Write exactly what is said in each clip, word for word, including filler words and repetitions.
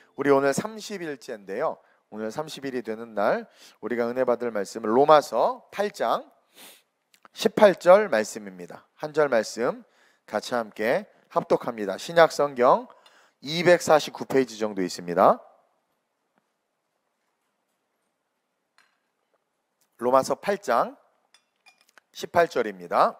우리 오늘 삼십 일째인데요. 오늘 삼십 일이 되는 날 우리가 은혜 받을 말씀은 로마서 팔 장 십팔 절 말씀입니다. 한 절 말씀 같이 함께 합독합니다. 신약 성경 이백사십구 페이지 정도 있습니다. 로마서 팔 장 십팔 절입니다.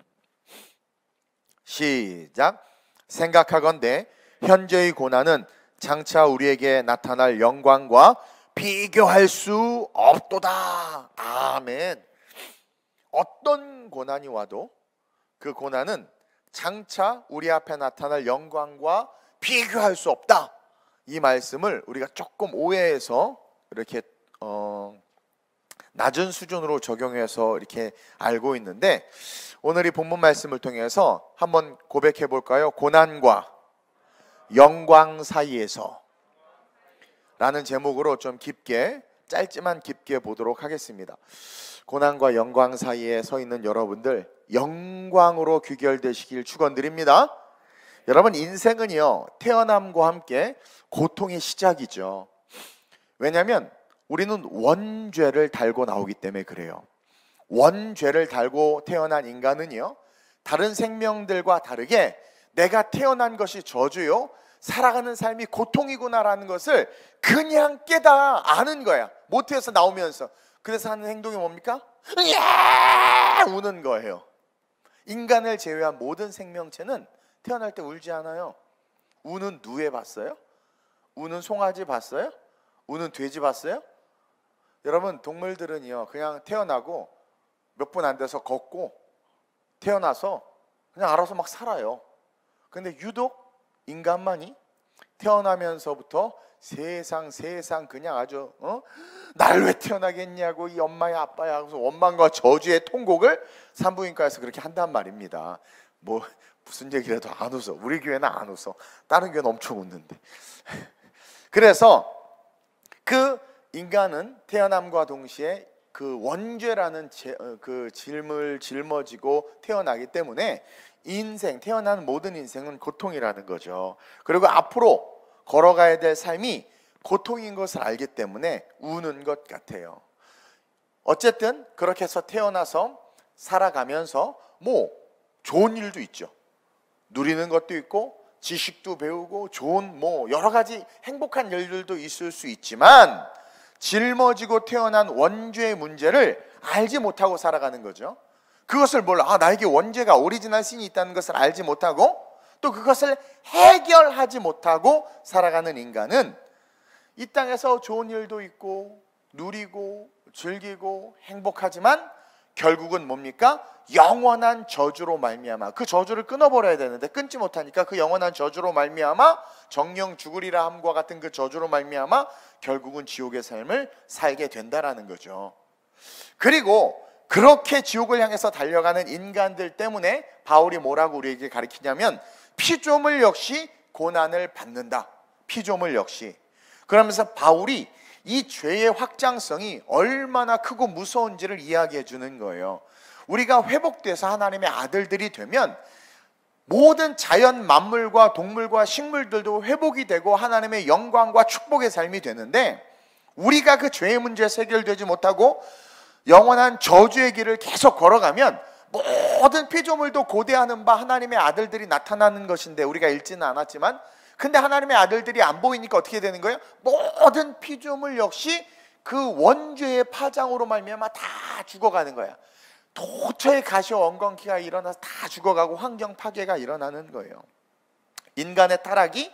시작. 생각하건대 현재의 고난은 장차 우리에게 나타날 영광과 비교할 수 없도다. 아멘. 어떤 고난이 와도 그 고난은 장차 우리 앞에 나타날 영광과 비교할 수 없다. 이 말씀을 우리가 조금 오해해서 이렇게 어, 낮은 수준으로 적용해서 이렇게 알고 있는데, 오늘 이 본문 말씀을 통해서 한번 고백해 볼까요? 고난과 영광 사이에서 라는 제목으로 좀 깊게, 짧지만 깊게 보도록 하겠습니다. 고난과 영광 사이에 서 있는 여러분들, 영광으로 귀결되시길 축원드립니다. 여러분, 인생은요 태어남과 함께 고통의 시작이죠. 왜냐하면 우리는 원죄를 달고 나오기 때문에 그래요. 원죄를 달고 태어난 인간은요 다른 생명들과 다르게 내가 태어난 것이 저주요, 살아가는 삶이 고통이구나라는 것을 그냥 깨달아 아는 거야. 모태에서 나오면서. 그래서 하는 행동이 뭡니까? 으야! 우는 거예요. 인간을 제외한 모든 생명체는 태어날 때 울지 않아요. 우는 누에 봤어요? 우는 송아지 봤어요? 우는 돼지 봤어요? 여러분, 동물들은요 그냥 태어나고 몇 분 안 돼서 걷고 태어나서 그냥 알아서 막 살아요. 근데 유독 인간만이 태어나면서부터 세상 세상 그냥 아주 어? 날 왜 태어나겠냐고, 이 엄마야 아빠야 하고서 원망과 저주의 통곡을 산부인과에서 그렇게 한단 말입니다. 뭐 무슨 얘기라도 안 웃어. 우리 교회는 안 웃어. 다른 교회는 엄청 웃는데. 그래서 그 인간은 태어남과 동시에 그 원죄라는 제, 그 짐을 짊어지고 태어나기 때문에 인생, 태어나는 모든 인생은 고통이라는 거죠. 그리고 앞으로 걸어가야 될 삶이 고통인 것을 알기 때문에 우는 것 같아요. 어쨌든 그렇게 해서 태어나서 살아가면서 뭐 좋은 일도 있죠. 누리는 것도 있고 지식도 배우고 좋은 뭐 여러 가지 행복한 일들도 있을 수 있지만, 짊어지고 태어난 원죄의 문제를 알지 못하고 살아가는 거죠. 그것을 몰라. 아, 나에게 원죄가, 오리지널 신이 있다는 것을 알지 못하고 또 그것을 해결하지 못하고 살아가는 인간은 이 땅에서 좋은 일도 있고 누리고 즐기고 행복하지만 결국은 뭡니까? 영원한 저주로 말미암아, 그 저주를 끊어버려야 되는데 끊지 못하니까 그 영원한 저주로 말미암아, 정령 죽으리라 함과 같은 그 저주로 말미암아 결국은 지옥의 삶을 살게 된다라는 거죠. 그리고 그렇게 지옥을 향해서 달려가는 인간들 때문에 바울이 뭐라고 우리에게 가르치냐면, 피조물 역시 고난을 받는다. 피조물 역시. 그러면서 바울이 이 죄의 확장성이 얼마나 크고 무서운지를 이야기해 주는 거예요. 우리가 회복돼서 하나님의 아들들이 되면 모든 자연 만물과 동물과 식물들도 회복이 되고 하나님의 영광과 축복의 삶이 되는데, 우리가 그 죄의 문제에서 해결되지 못하고 영원한 저주의 길을 계속 걸어가면 모든 피조물도 고대하는 바 하나님의 아들들이 나타나는 것인데, 우리가 읽지는 않았지만, 근데 하나님의 아들들이 안 보이니까 어떻게 되는 거예요? 모든 피조물 역시 그 원죄의 파장으로 말미암아 다 죽어가는 거야. 도처에 가시와 엉겅퀴가 일어나서 다 죽어가고 환경 파괴가 일어나는 거예요. 인간의 타락이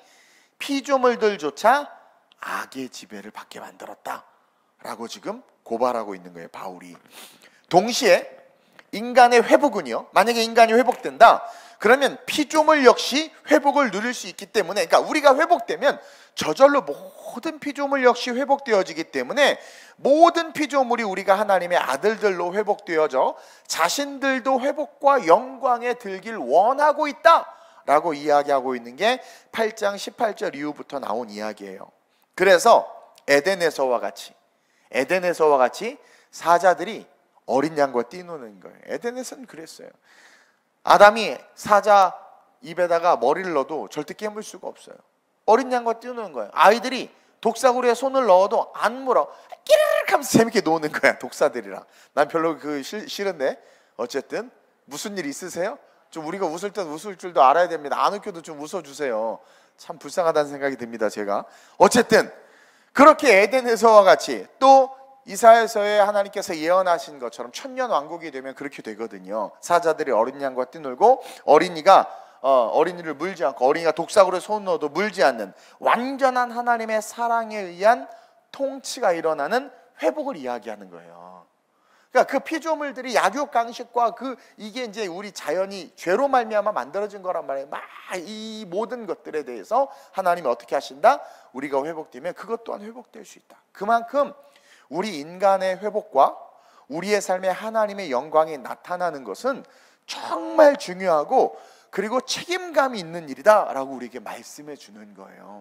피조물들조차 악의 지배를 받게 만들었다 라고 지금 고발하고 있는 거예요, 바울이. 동시에 인간의 회복은요, 만약에 인간이 회복된다 그러면 피조물 역시 회복을 누릴 수 있기 때문에, 그러니까 우리가 회복되면 저절로 모든 피조물 역시 회복되어지기 때문에 모든 피조물이 우리가 하나님의 아들들로 회복되어져 자신들도 회복과 영광에 들길 원하고 있다 라고 이야기하고 있는 게 팔 장 십팔 절 이후부터 나온 이야기예요. 그래서 에덴에서와 같이 에덴에서와 같이 사자들이 어린 양과 뛰노는 거예요. 에덴에서는 그랬어요. 아담이 사자 입에다가 머리를 넣어도 절대 깨물 수가 없어요. 어린 양과 뛰노는 거예요. 아이들이 독사구리에 손을 넣어도 안 물어. 끼르륵 하면서 재밌게 노는 거야, 독사들이랑. 난 별로 그 싫, 싫은데 어쨌든 무슨 일 있으세요? 좀 우리가 웃을 땐 웃을 줄도 알아야 됩니다. 안 웃겨도 좀 웃어주세요. 참 불쌍하다는 생각이 듭니다, 제가. 어쨌든 그렇게 에덴에서와 같이 또 이사야서에 하나님께서 예언하신 것처럼 천년 왕국이 되면 그렇게 되거든요. 사자들이 어린 양과 뛰놀고 어린이가 어, 어린이를 물지 않고 어린이가 독사구리에 손 넣어도 물지 않는 완전한 하나님의 사랑에 의한 통치가 일어나는 회복을 이야기하는 거예요. 그러니까 그 피조물들이 약육강식과 그 이게 이제 우리 자연이 죄로 말미암아 만들어진 거란 말이에요. 막 이 모든 것들에 대해서 하나님이 어떻게 하신다? 우리가 회복되면 그것 또한 회복될 수 있다. 그만큼 우리 인간의 회복과 우리의 삶에 하나님의 영광이 나타나는 것은 정말 중요하고 그리고 책임감이 있는 일이다 라고 우리에게 말씀해 주는 거예요.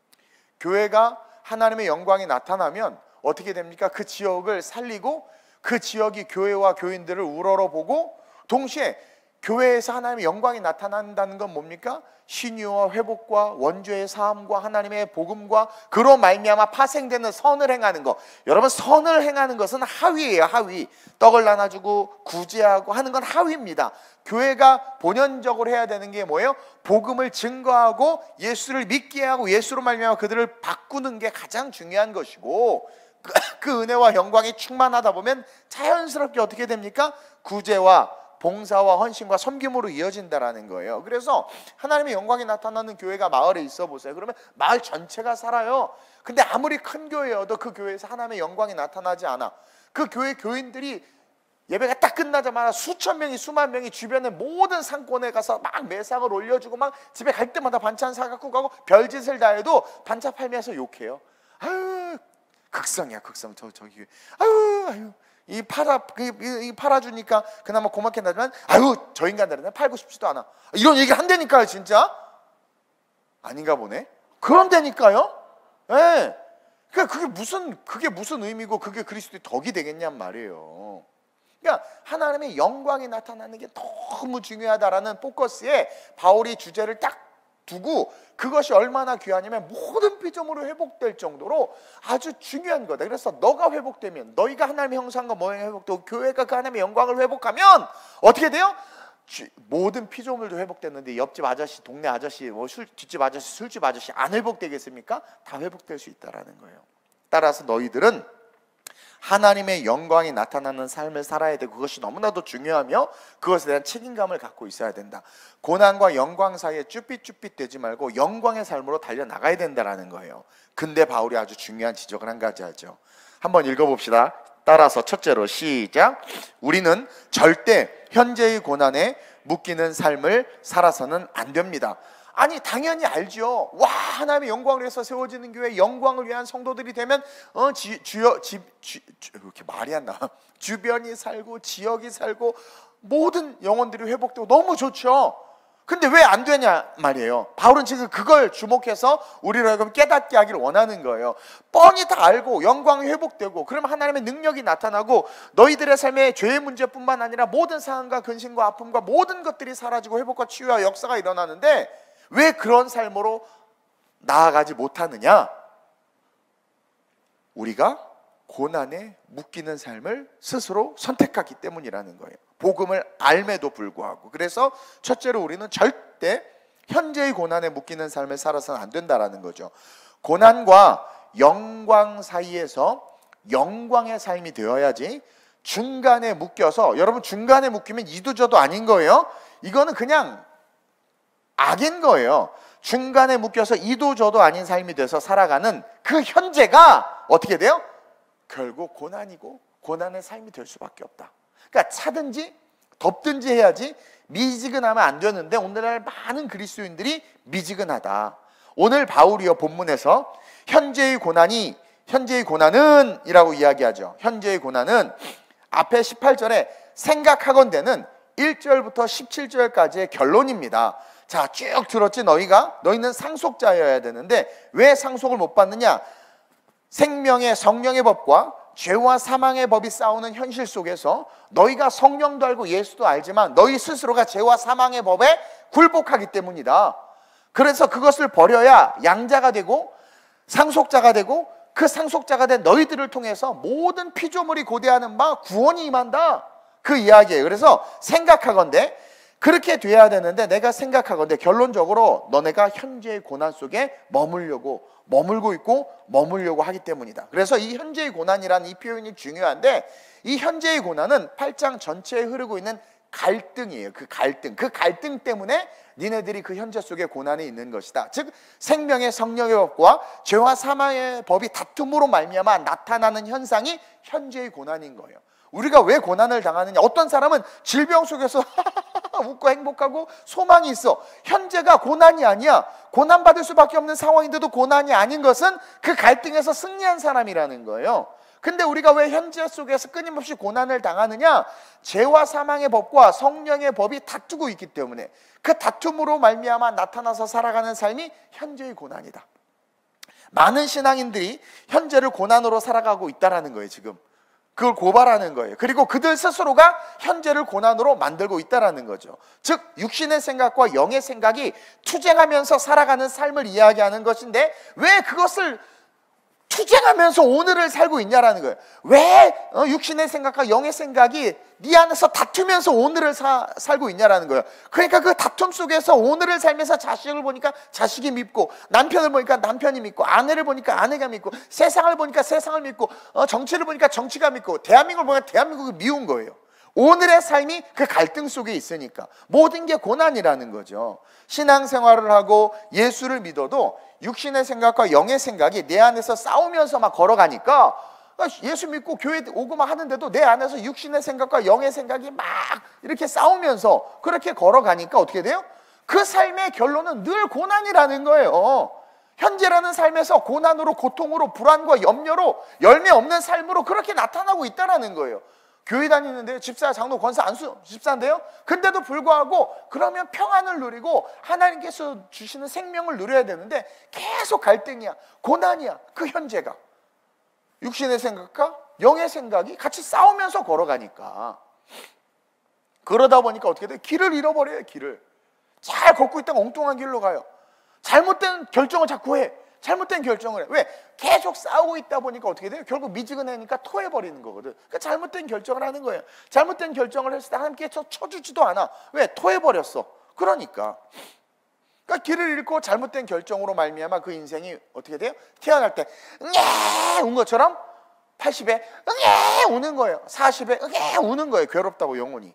교회가 하나님의 영광이 나타나면 어떻게 됩니까? 그 지역을 살리고 그 지역이 교회와 교인들을 우러러보고 동시에 교회에서 하나님의 영광이 나타난다는 건 뭡니까? 신유와 회복과 원죄의 사함과 하나님의 복음과 그로 말미암아 파생되는 선을 행하는 것. 여러분, 선을 행하는 것은 하위예요. 하위. 떡을 나눠주고 구제하고 하는 건 하위입니다. 교회가 본연적으로 해야 되는 게 뭐예요? 복음을 증거하고 예수를 믿게 하고 예수로 말미암아 그들을 바꾸는 게 가장 중요한 것이고 그, 그 은혜와 영광이 충만하다 보면 자연스럽게 어떻게 됩니까? 구제와 봉사와 헌신과 섬김으로 이어진다라는 거예요. 그래서 하나님의 영광이 나타나는 교회가 마을에 있어 보세요. 그러면 마을 전체가 살아요. 근데 아무리 큰 교회여도 그 교회에서 하나님의 영광이 나타나지 않아. 그 교회 교인들이 예배가 딱 끝나자마자 수천 명이 수만 명이 주변의 모든 상권에 가서 막 매상을 올려주고 막 집에 갈 때마다 반찬 사갖고 가고 별짓을 다 해도 반찬 팔면서 욕해요. 아유, 극성이야, 극성. 저 저기 아유 아유 이 팔아 이, 이 팔아주니까 그나마 고맙긴 하지만 아유 저 인간들은 팔고 싶지도 않아. 이런 얘기 한다니까요, 진짜. 아닌가 보네. 그런다니까요. 예. 네. 그러니까 그게 무슨 그게 무슨 의미고 그게 그리스도의 덕이 되겠냔 말이에요. 그러니까 하나님의 영광이 나타나는 게 너무 중요하다라는 포커스에 바울이 주제를 딱 두고 그것이 얼마나 귀하냐면 모든 피조물이 회복될 정도로 아주 중요한 거다. 그래서 너가 회복되면 너희가 하나님의 형상과 모양이 회복되고 교회가 그 하나님의 영광을 회복하면 어떻게 돼요? 주, 모든 피조물도 회복됐는데 옆집 아저씨, 동네 아저씨, 뭐 술, 뒷집 아저씨, 술집 아저씨 안 회복되겠습니까? 다 회복될 수 있다라는 거예요. 따라서 너희들은 하나님의 영광이 나타나는 삶을 살아야 되고 그것이 너무나도 중요하며 그것에 대한 책임감을 갖고 있어야 된다. 고난과 영광 사이에 쭈삣쭈삣 되지 말고 영광의 삶으로 달려나가야 된다는 거예요. 근데 바울이 아주 중요한 지적을 한 가지 하죠. 한번 읽어봅시다. 따라서 첫째로 시작. 우리는 절대 현재의 고난에 묶이는 삶을 살아서는 안 됩니다. 아니 당연히 알죠. 와, 하나님의 영광을 위해서 세워지는 교회, 영광을 위한 성도들이 되면 어 지, 주여 집 주, 주, 이렇게 말이 안 나. 주변이 살고 지역이 살고 모든 영혼들이 회복되고 너무 좋죠. 근데 왜 안 되냐 말이에요. 바울은 지금 그걸 주목해서 우리를 하여금 깨닫게 하기를 원하는 거예요. 뻔히 다 알고 영광이 회복되고 그러면 하나님의 능력이 나타나고 너희들의 삶에 죄의 문제뿐만 아니라 모든 상함과 근심과 아픔과 모든 것들이 사라지고 회복과 치유와 역사가 일어나는데 왜 그런 삶으로 나아가지 못하느냐? 우리가 고난에 묶이는 삶을 스스로 선택하기 때문이라는 거예요. 복음을 알매도 불구하고. 그래서 첫째로 우리는 절대 현재의 고난에 묶이는 삶을 살아서는 안 된다라는 거죠. 고난과 영광 사이에서 영광의 삶이 되어야지 중간에 묶여서, 여러분 중간에 묶이면 이도저도 아닌 거예요. 이거는 그냥 악인 거예요. 중간에 묶여서 이도저도 아닌 삶이 돼서 살아가는 그 현재가 어떻게 돼요? 결국 고난이고 고난의 삶이 될 수밖에 없다. 그러니까 차든지 덥든지 해야지 미지근하면 안 되는데 오늘날 많은 그리스도인들이 미지근하다. 오늘 바울이요 본문에서 현재의 고난이 현재의 고난은 이라고 이야기하죠. 현재의 고난은 앞에 십팔 절에 생각하건대는 일 절부터 십칠 절까지의 결론입니다. 자, 쭉 들었지 너희가? 너희는 상속자여야 되는데 왜 상속을 못 받느냐? 생명의 성령의 법과 죄와 사망의 법이 싸우는 현실 속에서 너희가 성령도 알고 예수도 알지만 너희 스스로가 죄와 사망의 법에 굴복하기 때문이다. 그래서 그것을 버려야 양자가 되고 상속자가 되고 그 상속자가 된 너희들을 통해서 모든 피조물이 고대하는 바 구원이 임한다. 그 이야기예요. 그래서 생각하건대 그렇게 돼야 되는데, 내가 생각하건대 결론적으로 너네가 현재의 고난 속에 머물려고 머물고 있고 머물려고 하기 때문이다. 그래서 이 현재의 고난이라는 이 표현이 중요한데, 이 현재의 고난은 팔 장 전체에 흐르고 있는 갈등이에요. 그 갈등, 그 갈등 때문에 니네들이 그 현재 속에 고난이 있는 것이다. 즉 생명의 성령의 법과 죄와 사망의 법이 다툼으로 말미암아 나타나는 현상이 현재의 고난인 거예요. 우리가 왜 고난을 당하느냐? 어떤 사람은 질병 속에서 웃고 행복하고 소망이 있어. 현재가 고난이 아니야. 고난받을 수밖에 없는 상황인데도 고난이 아닌 것은 그 갈등에서 승리한 사람이라는 거예요. 근데 우리가 왜 현재 속에서 끊임없이 고난을 당하느냐? 죄와 사망의 법과 성령의 법이 다투고 있기 때문에, 그 다툼으로 말미암아 나타나서 살아가는 삶이 현재의 고난이다. 많은 신앙인들이 현재를 고난으로 살아가고 있다는 거예요. 지금 그걸 고발하는 거예요. 그리고 그들 스스로가 현재를 고난으로 만들고 있다는 거죠. 즉 육신의 생각과 영의 생각이 투쟁하면서 살아가는 삶을 이야기하는 것인데, 왜 그것을 투쟁하면서 오늘을 살고 있냐라는 거예요. 왜 육신의 생각과 영의 생각이 네 안에서 다투면서 오늘을 사, 살고 있냐라는 거예요. 그러니까 그 다툼 속에서 오늘을 살면서 자식을 보니까 자식이 밉고, 남편을 보니까 남편이 밉고, 아내를 보니까 아내가 밉고, 세상을 보니까 세상을 밉고, 어, 정치를 보니까 정치가 밉고, 대한민국을 보니까 대한민국이 미운 거예요. 오늘의 삶이 그 갈등 속에 있으니까 모든 게 고난이라는 거죠. 신앙생활을 하고 예수를 믿어도 육신의 생각과 영의 생각이 내 안에서 싸우면서 막 걸어가니까, 예수 믿고 교회 오고 막 하는데도 내 안에서 육신의 생각과 영의 생각이 막 이렇게 싸우면서 그렇게 걸어가니까 어떻게 돼요? 그 삶의 결론은 늘 고난이라는 거예요. 현재라는 삶에서 고난으로, 고통으로, 불안과 염려로, 열매 없는 삶으로 그렇게 나타나고 있다는 거예요. 교회 다니는데요, 집사, 장로, 권사, 안수 집사인데요, 근데도 불구하고 그러면 평안을 누리고 하나님께서 주시는 생명을 누려야 되는데 계속 갈등이야, 고난이야. 그 현재가 육신의 생각과 영의 생각이 같이 싸우면서 걸어가니까, 그러다 보니까 어떻게 돼요? 길을 잃어버려요. 길을 잘 걷고 있다가 엉뚱한 길로 가요. 잘못된 결정을 자꾸 해. 잘못된 결정을 해. 왜? 계속 싸우고 있다 보니까 어떻게 돼요? 결국 미지근하니까 토해버리는 거거든. 그러니까 잘못된 결정을 하는 거예요. 잘못된 결정을 했을 때 하나님께 쳐주지도 않아. 왜? 토해버렸어. 그러니까 그러니까 길을 잃고 잘못된 결정으로 말미암아 그 인생이 어떻게 돼요? 태어날 때 응애 운 것처럼 팔십에 응애 우는 거예요. 사십에 응애 우는 거예요. 괴롭다고 영혼이.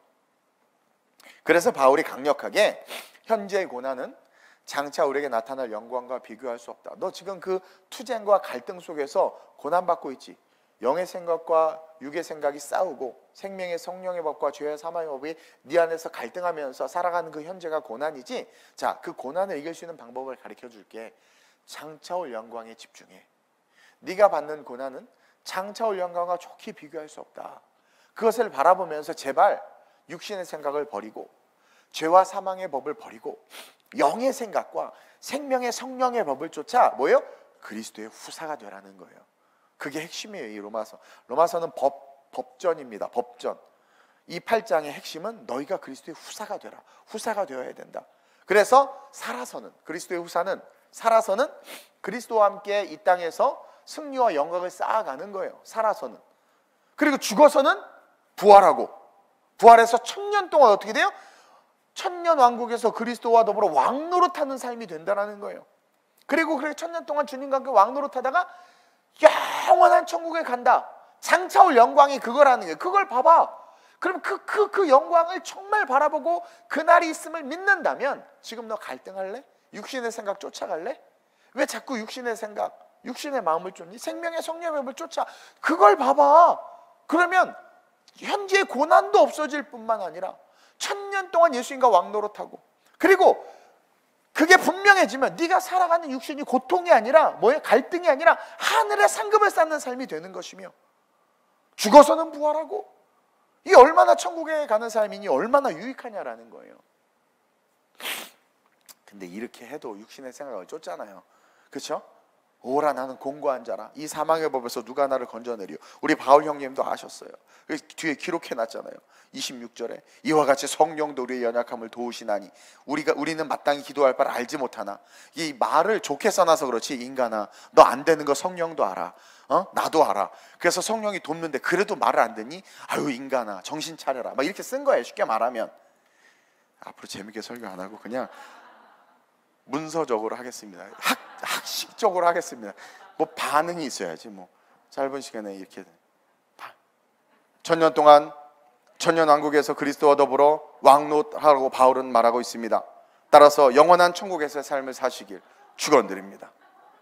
그래서 바울이 강력하게 현재의 고난은 장차 우리에게 나타날 영광과 비교할 수 없다. 너 지금 그 투쟁과 갈등 속에서 고난받고 있지. 영의 생각과 육의 생각이 싸우고 생명의 성령의 법과 죄의 사망의 법이 네 안에서 갈등하면서 살아가는 그 현재가 고난이지. 자, 그 고난을 이길 수 있는 방법을 가르쳐 줄게. 장차 올 영광에 집중해. 네가 받는 고난은 장차 올 영광과 좋게 비교할 수 없다. 그것을 바라보면서 제발 육신의 생각을 버리고 죄와 사망의 법을 버리고 영의 생각과 생명의 성령의 법을 쫓아 뭐예요? 그리스도의 후사가 되라는 거예요. 그게 핵심이에요. 이 로마서. 로마서는 법, 법전입니다. 법전. 이 팔 장의 핵심은 너희가 그리스도의 후사가 되라. 후사가 되어야 된다. 그래서 살아서는, 그리스도의 후사는 살아서는 그리스도와 함께 이 땅에서 승리와 영광을 쌓아가는 거예요. 살아서는. 그리고 죽어서는 부활하고, 부활해서 천년 동안 어떻게 돼요? 천년 왕국에서 그리스도와 더불어 왕노릇하는 삶이 된다는 거예요. 그리고 그렇게 천년 동안 주님과 함께 왕노릇하다가 영원한 천국에 간다. 장차 올 영광이 그거라는 거예요. 그걸 봐봐. 그럼 그, 그, 그 영광을 정말 바라보고 그날이 있음을 믿는다면 지금 너 갈등할래? 육신의 생각 쫓아갈래? 왜 자꾸 육신의 생각, 육신의 마음을 쫓니? 생명의 성령의 마음을 쫓아. 그걸 봐봐. 그러면 현재의 고난도 없어질 뿐만 아니라 천년 동안 예수님과 왕노릇하고, 그리고 그게 분명해지면 네가 살아가는 육신이 고통이 아니라 뭐예요? 갈등이 아니라 하늘의 상급을 쌓는 삶이 되는 것이며, 죽어서는 부활하고, 이게 얼마나 천국에 가는 삶이니 얼마나 유익하냐라는 거예요. 근데 이렇게 해도 육신의 생각을 쫓잖아요. 그렇죠? 오라 나는 공고한 자라. 이 사망의 법에서 누가 나를 건져내리요. 우리 바울 형님도 아셨어요. 뒤에 기록해놨잖아요. 이십육 절에 이와 같이 성령도 우리의 연약함을 도우시나니 우리가 우리는 마땅히 기도할 바를 알지 못하나. 이 말을 좋게 써놔서 그렇지, 인간아 너 안 되는 거 성령도 알아. 어? 나도 알아. 그래서 성령이 돕는데 그래도 말을 안 듣니? 아유 인간아 정신 차려라. 막 이렇게 쓴 거예요. 쉽게 말하면. 앞으로 재밌게 설교 안 하고 그냥 문서적으로 하겠습니다. 학, 학식적으로 하겠습니다. 뭐 반응이 있어야지. 뭐 짧은 시간에 이렇게 천년 동안 천년왕국에서 그리스도와 더불어 왕노하라고 바울은 말하고 있습니다. 따라서 영원한 천국에서의 삶을 사시길 축원드립니다.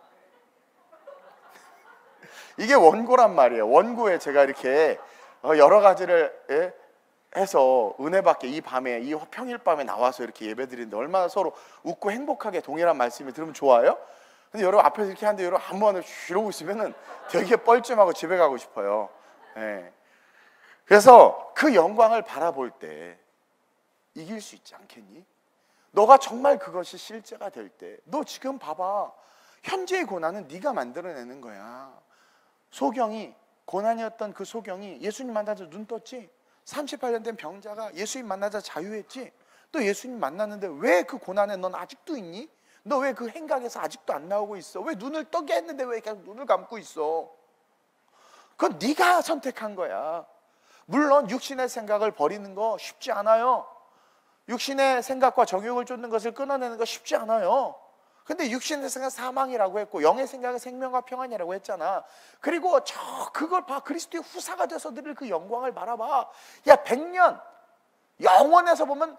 이게 원고란 말이에요. 원고에 제가 이렇게 여러 가지를 해서 은혜 받게 이 밤에, 이 평일 밤에 나와서 이렇게 예배 드리는데 얼마나 서로 웃고 행복하게 동일한 말씀이 들으면 좋아요? 근데 여러분 앞에서 이렇게 하는데 여러분 한 번에 이러고 있으면은 되게 뻘쭘하고 집에 가고 싶어요. 네. 그래서 그 영광을 바라볼 때 이길 수 있지 않겠니? 너가 정말 그것이 실제가 될 때, 너 지금 봐봐. 현재의 고난은 네가 만들어내는 거야. 소경이, 고난이었던 그 소경이 예수님 만나자 눈 떴지? 삼십팔 년 된 병자가 예수님 만나자 자유했지? 또 예수님 만났는데 왜 그 고난에 넌 아직도 있니? 너 왜 그 행각에서 아직도 안 나오고 있어? 왜 눈을 뜨게 했는데 왜 계속 눈을 감고 있어? 그건 네가 선택한 거야. 물론 육신의 생각을 버리는 거 쉽지 않아요. 육신의 생각과 정욕을 쫓는 것을 끊어내는 거 쉽지 않아요. 근데 육신의 생각은 사망이라고 했고 영의 생각은 생명과 평안이라고 했잖아. 그리고 저 그걸 봐. 그리스도의 후사가 돼서 누릴 그 영광을 바라봐. 야 백 년 영원에서 보면,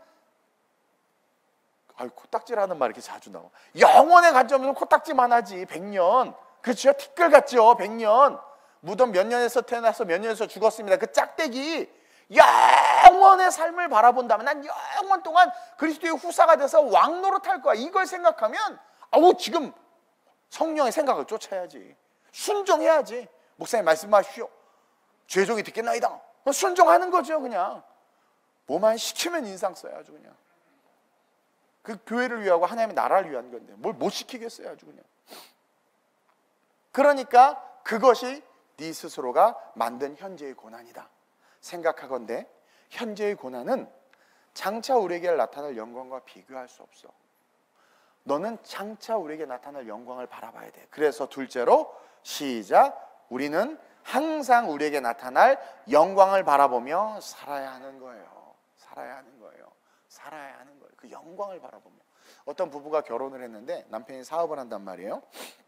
아유 코딱지라는 말 이렇게 자주 나와. 영원의 관점에서 코딱지만 하지. 백 년 그렇죠? 티끌 같죠. 백 년 무덤 몇 년에서 태어나서 몇 년에서 죽었습니다. 그 짝대기 영원의 삶을 바라본다면 난 영원 동안 그리스도의 후사가 돼서 왕노릇할 거야. 이걸 생각하면 아우 지금 성령의 생각을 쫓아야지. 순종해야지. 목사님 말씀하십시오. 죄종이 듣겠나이다. 순종하는 거죠. 그냥 뭐만 시키면 인상 써야죠. 그냥 그 교회를 위하고 하나님의 나라를 위한 건데 뭘 못 시키겠어요. 아주 그냥. 그러니까 그것이 네 스스로가 만든 현재의 고난이다. 생각하건대 현재의 고난은 장차 우리에게 나타날 영광과 비교할 수 없어. 너는 장차 우리에게 나타날 영광을 바라봐야 돼. 그래서 둘째로 시작. 우리는 항상 우리에게 나타날 영광을 바라보며 살아야 하는 거예요. 살아야 하는 거예요. 살아야 하는 거예요. 그 영광을 바라보며. 어떤 부부가 결혼을 했는데 남편이 사업을 한단 말이에요.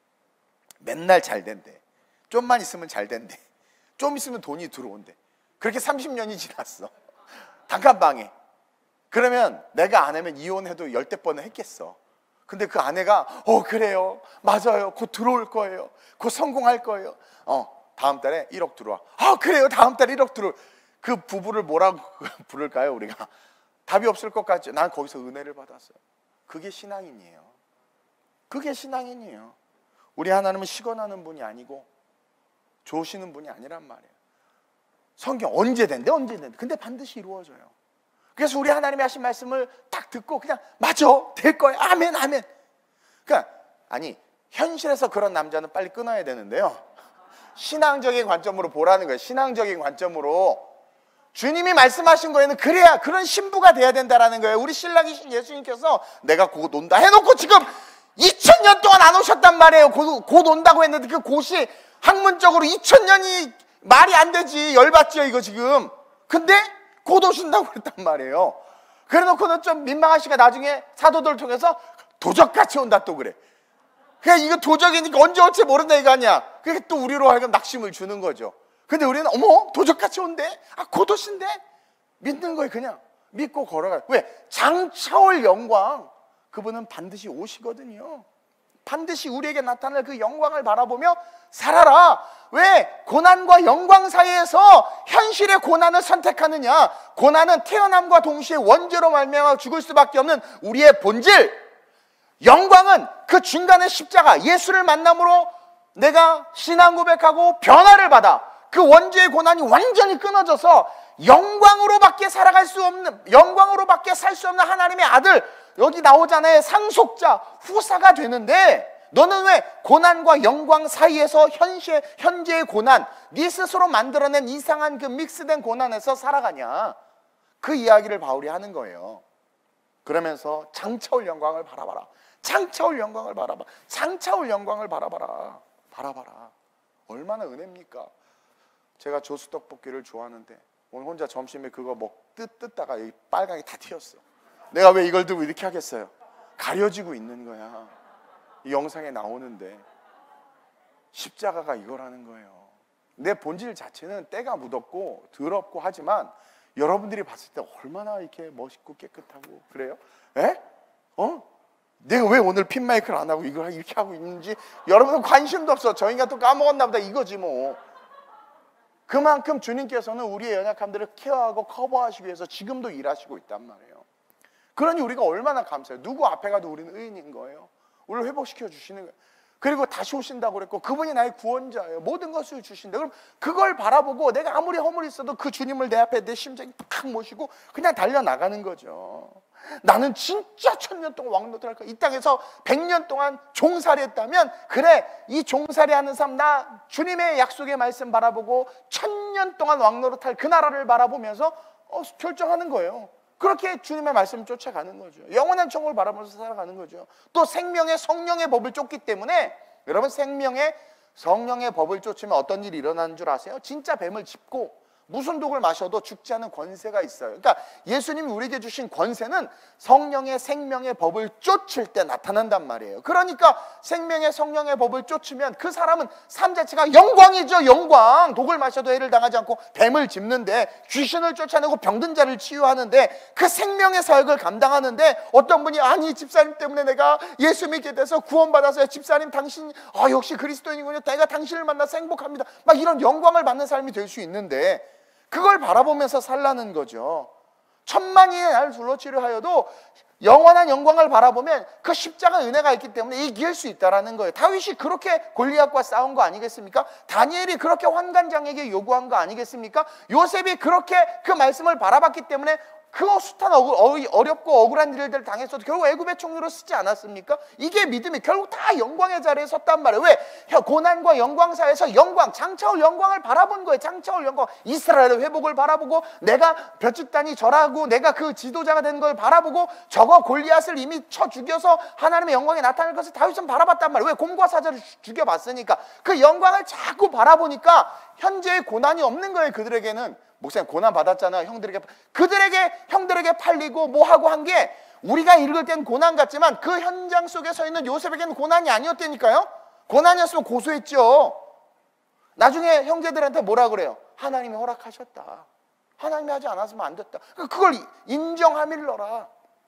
맨날 잘 된대. 좀만 있으면 잘 된대. 좀 있으면 돈이 들어온대. 그렇게 삼십 년이 지났어. 단칸방에. 그러면 내가 아내면 이혼해도 열대 번은 했겠어. 근데 그 아내가 어 그래요. 맞아요. 곧 들어올 거예요. 곧 성공할 거예요. 어 다음 달에 일억 들어와. 아 그래요. 다음 달에 일억 들어올. 그 부부를 뭐라고 부를까요 우리가? 답이 없을 것 같죠. 난 거기서 은혜를 받았어요. 그게 신앙인이에요. 그게 신앙인이에요. 우리 하나님은 시건하는 분이 아니고 조시는 분이 아니란 말이에요. 성경 언제 된대 언제 된대. 근데 반드시 이루어져요. 그래서 우리 하나님이 하신 말씀을 딱 듣고 그냥 맞아 될 거야 아멘 아멘. 그러니까 아니 현실에서 그런 남자는 빨리 끊어야 되는데요. 신앙적인 관점으로 보라는 거예요. 신앙적인 관점으로 주님이 말씀하신 거에는 그래야 그런 신부가 돼야 된다라는 거예요. 우리 신랑이신 예수님께서 내가 곧 온다 해놓고 지금 이천 년 동안 안 오셨단 말이에요. 곧, 곧 온다고 했는데 그 곧이 학문적으로 이천 년이 말이 안 되지. 열받죠 이거 지금. 근데 곧 오신다고 그랬단 말이에요. 그래놓고는 좀 민망하시니까 나중에 사도들을 통해서 도적같이 온다 또 그래. 그냥 이거 도적이니까 언제 올지 모른다 이거 아니야. 그게 또 우리로 하여금 낙심을 주는 거죠. 근데 우리는 어머 도적같이 온대. 아 곧 오신대. 믿는 거예요. 그냥 믿고 걸어가요. 왜? 장차 올 영광. 그분은 반드시 오시거든요. 반드시 우리에게 나타날 그 영광을 바라보며 살아라. 왜? 고난과 영광 사이에서 현실의 고난을 선택하느냐. 고난은 태어남과 동시에 원죄로 말미암아 죽을 수밖에 없는 우리의 본질. 영광은 그 중간의 십자가 예수를 만남으로 내가 신앙 고백하고 변화를 받아 그 원죄의 고난이 완전히 끊어져서 영광으로밖에 살아갈 수 없는, 영광으로밖에 살 수 없는 하나님의 아들, 여기 나오잖아요. 상속자, 후사가 되는데 너는 왜 고난과 영광 사이에서 현재, 현재의 고난, 네 스스로 만들어낸 이상한 그 믹스된 고난에서 살아가냐? 그 이야기를 바울이 하는 거예요. 그러면서 장차올 영광을 바라봐라. 장차올 영광을 바라봐. 장차올 영광을 바라봐라. 바라봐라. 얼마나 은혜입니까? 제가 조수 떡볶이를 좋아하는데 오늘 혼자 점심에 그거 먹 뜯, 뜯다가 여기 빨강이 다 튀었어. 내가 왜 이걸 들고 이렇게 하겠어요? 가려지고 있는 거야. 이 영상에 나오는데 십자가가 이거라는 거예요. 내 본질 자체는 때가 묻었고 더럽고 하지만 여러분들이 봤을 때 얼마나 이렇게 멋있고 깨끗하고 그래요? 에? 어? 내가 왜 오늘 핀 마이크를 안 하고 이걸 이렇게 하고 있는지 여러분은 관심도 없어. 저희가 또 까먹었나 보다 이거지 뭐. 그만큼 주님께서는 우리의 연약함들을 케어하고 커버하시기 위해서 지금도 일하시고 있단 말이에요. 그러니 우리가 얼마나 감사해요. 누구 앞에 가도 우리는 의인인 거예요. 우리를 회복시켜 주시는 거예요. 그리고 다시 오신다고 그랬고 그분이 나의 구원자예요. 모든 것을 주신다. 그럼 그걸 바라보고 내가 아무리 허물이 있어도 그 주님을 내 앞에 내 심장이 탁 모시고 그냥 달려나가는 거죠. 나는 진짜 천년 동안 왕노릇 할 거야. 이 땅에서 백년 동안 종살이 했다면 그래 이 종살이 하는 삶 나 주님의 약속의 말씀 바라보고 천년 동안 왕노릇 할 그 나라를 바라보면서 어, 결정하는 거예요. 그렇게 주님의 말씀을 쫓아가는 거죠. 영원한 천국을 바라보면서 살아가는 거죠. 또 생명의 성령의 법을 쫓기 때문에 여러분 생명의 성령의 법을 쫓으면 어떤 일이 일어나는 줄 아세요? 진짜 뱀을 짚고 무슨 독을 마셔도 죽지 않은 권세가 있어요. 그러니까 예수님이 우리에게 주신 권세는 성령의 생명의 법을 쫓을 때 나타난단 말이에요. 그러니까 생명의 성령의 법을 쫓으면 그 사람은 삶 자체가 영광이죠. 영광. 독을 마셔도 해를 당하지 않고 뱀을 짚는데 귀신을 쫓아내고 병든 자를 치유하는데 그 생명의 사역을 감당하는데 어떤 분이 아니 집사님 때문에 내가 예수 믿게 돼서 구원받아서 집사님 당신 아 역시 그리스도인이군요. 내가 당신을 만나서 행복합니다. 막 이런 영광을 받는 삶이 될 수 있는데 그걸 바라보면서 살라는 거죠. 천만이 날 둘러치려 하여도 영원한 영광을 바라보면 그 십자가 은혜가 있기 때문에 이길 수 있다는 거예요. 다윗이 그렇게 골리앗과 싸운 거 아니겠습니까? 다니엘이 그렇게 환관장에게 요구한 거 아니겠습니까? 요셉이 그렇게 그 말씀을 바라봤기 때문에 그 숱한 어렵고 억울한 일들을 당했어도 결국 애굽의 총리로 쓰지 않았습니까? 이게 믿음이 결국 다 영광의 자리에 섰단 말이에요. 왜? 고난과 영광 사이에서 영광, 장차올 영광을 바라본 거예요. 장차올 영광. 이스라엘의 회복을 바라보고 내가 몇 집단이 절하고 내가 그 지도자가 된 걸 바라보고 저거 골리앗을 이미 쳐 죽여서 하나님의 영광이 나타날 것을 다윗은 바라봤단 말이에요. 왜? 곰과 사자를 죽여봤으니까. 그 영광을 자꾸 바라보니까 현재의 고난이 없는 거예요. 그들에게는. 목사님 고난 받았잖아요. 형들에게 그들에게 형들에게 팔리고 뭐 하고 한 게 우리가 읽을 땐 고난 같지만 그 현장 속에 서 있는 요셉에게는 고난이 아니었다니까요. 고난이었으면 고소했죠. 나중에 형제들한테 뭐라 그래요? 하나님이 허락하셨다. 하나님이 하지 않았으면 안 됐다. 그걸 인정하밀러라.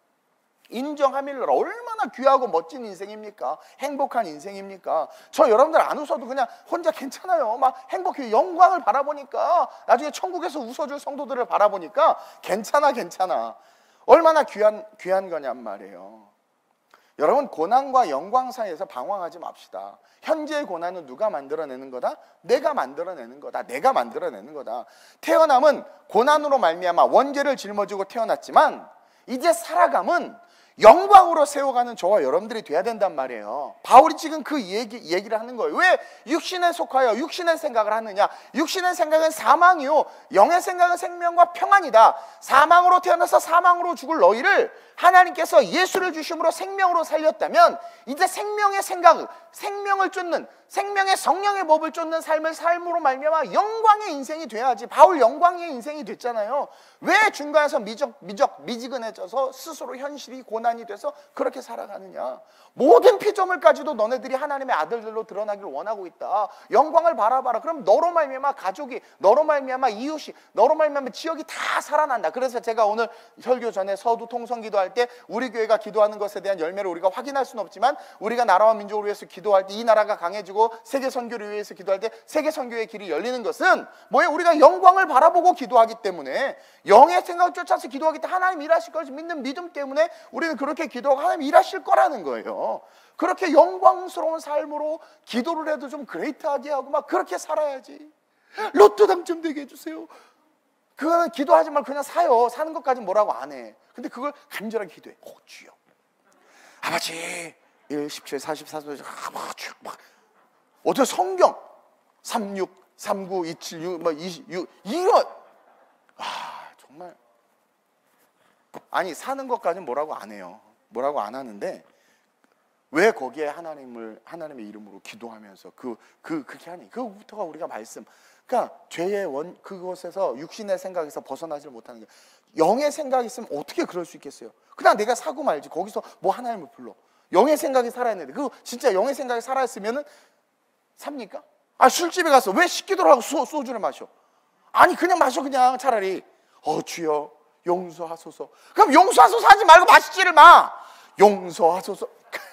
인정하밀러라. 얼마나 귀하고 멋진 인생입니까? 행복한 인생입니까? 저 여러분들 안 웃어도 그냥 혼자 괜찮아요. 막 행복해. 영광을 바라보니까 나중에 천국에서 웃어줄 성도들을 바라보니까 괜찮아 괜찮아. 얼마나 귀한 귀한 거냔 말이에요. 여러분 고난과 영광 사이에서 방황하지 맙시다. 현재의 고난은 누가 만들어내는 거다? 내가 만들어내는 거다. 내가 만들어내는 거다. 태어남은 고난으로 말미암아 원죄를 짊어지고 태어났지만 이제 살아감은 영광으로 세워가는 저와 여러분들이 돼야 된단 말이에요. 바울이 지금 그 얘기, 얘기를 하는 거예요. 왜 육신에 속하여 육신의 생각을 하느냐? 육신의 생각은 사망이요 영의 생각은 생명과 평안이다. 사망으로 태어나서 사망으로 죽을 너희를 하나님께서 예수를 주심으로 생명으로 살렸다면 이제 생명의 생각, 생명을 쫓는 생명의 성령의 법을 쫓는 삶을 삶으로 말미암아 영광의 인생이 돼야지. 바울 영광의 인생이 됐잖아요. 왜 중간에서 미적, 미적, 미지근해져서 스스로 현실이 고난이 돼서 그렇게 살아가느냐? 모든 피조물까지도 너네들이 하나님의 아들들로 드러나기를 원하고 있다. 영광을 바라봐라. 그럼 너로 말미암아 가족이, 너로 말미암아 이웃이, 너로 말미암아 지역이 다 살아난다. 그래서 제가 오늘 설교 전에 서두 통성 기도할 때 우리 교회가 기도하는 것에 대한 열매를 우리가 확인할 수는 없지만 우리가 나라와 민족을 위해서 기도할 때 이 나라가 강해지고 세계 선교를 위해서 기도할 때 세계 선교의 길이 열리는 것은 뭐예요? 우리가 영광을 바라보고 기도하기 때문에 영의 생각을 쫓아서 기도하기 때문에 하나님 일하실 것을 믿는 믿음 때문에 우리는 그렇게 기도하고 하나님 일하실 거라는 거예요. 그렇게 영광스러운 삶으로 기도를 해도 좀 그레이트하게 하고 막 그렇게 살아야지. 로또 당첨되게 해주세요. 그거는 기도하지 말고 그냥 사요. 사는 것까지 뭐라고 안 해. 근데 그걸 간절하게 기도해. 오 주여 아버지 일, 십칠, 사십사, 막, 막 어떻게 성경 삼십육, 삼십구, 이십칠, 뭐 이십육 이런 아 정말 아니 사는 것까지는 뭐라고 안 해요. 뭐라고 안 하는데 왜 거기에 하나님을 하나님의 이름으로 기도하면서 그 그 그렇게 하니? 그부터가 우리가 말씀. 그러니까 죄의 원 그것에서 육신의 생각에서 벗어나질 못하는 게 영의 생각이 있으면 어떻게 그럴 수 있겠어요? 그냥 내가 사고 말지 거기서 뭐 하나님을 불러. 영의 생각이 살아있는데 그 진짜 영의 생각이 살아있으면은 삽니까? 아 술집에 가서 왜 식기도를 하고 소, 소주를 마셔? 아니 그냥 마셔 그냥 차라리. 어 주여 용서하소서. 그럼 용서하소서 하지 말고 마시지를 마. 용서하소서.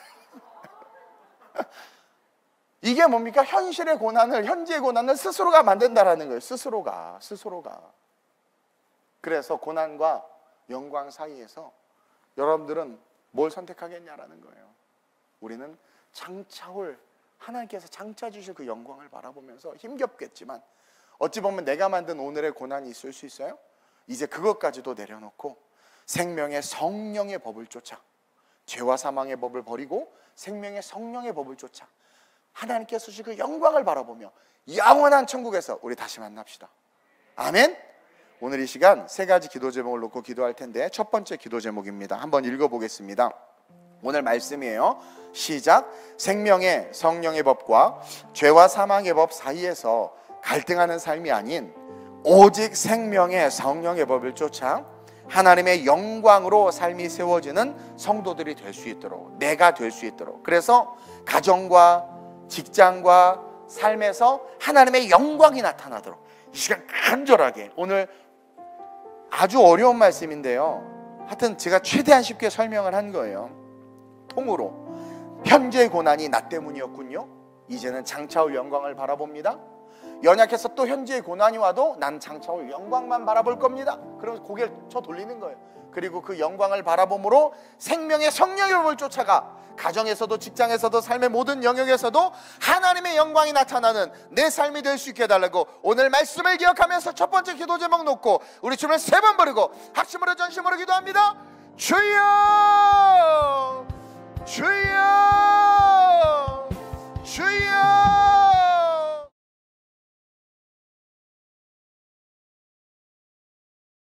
이게 뭡니까? 현실의 고난을 현재의 고난을 스스로가 만든다라는 거예요. 스스로가 스스로가. 그래서 고난과 영광 사이에서 여러분들은 뭘 선택하겠냐라는 거예요. 우리는 장차올 하나님께서 장차 주실 그 영광을 바라보면서 힘겹겠지만 어찌 보면 내가 만든 오늘의 고난이 있을 수 있어요. 이제 그것까지도 내려놓고 생명의 성령의 법을 쫓아 죄와 사망의 법을 버리고 생명의 성령의 법을 쫓아 하나님께서 주실 그 영광을 바라보며 영원한 천국에서 우리 다시 만납시다. 아멘. 오늘 이 시간 세 가지 기도 제목을 놓고 기도할 텐데 첫 번째 기도 제목입니다. 한번 읽어보겠습니다. 오늘 말씀이에요. 시작. 생명의 성령의 법과 죄와 사망의 법 사이에서 갈등하는 삶이 아닌 오직 생명의 성령의 법을 쫓아 하나님의 영광으로 삶이 세워지는 성도들이 될 수 있도록, 내가 될 수 있도록, 그래서 가정과 직장과 삶에서 하나님의 영광이 나타나도록 이 시간 간절하게, 오늘 아주 어려운 말씀인데요, 하여튼 제가 최대한 쉽게 설명을 한 거예요. 통으로 현재의 고난이 나 때문이었군요. 이제는 장차올 영광을 바라봅니다. 연약해서 또 현재의 고난이 와도 난 장차올 영광만 바라볼 겁니다. 그러면서 고개를 쳐 돌리는 거예요. 그리고 그 영광을 바라봄으로 생명의 성령의 법을 쫓아가 가정에서도 직장에서도 삶의 모든 영역에서도 하나님의 영광이 나타나는 내 삶이 될 수 있게 해달라고 오늘 말씀을 기억하면서 첫 번째 기도 제목 놓고 우리 춤을 세 번 부르고 합심으로 전심으로 기도합니다. 주여 주여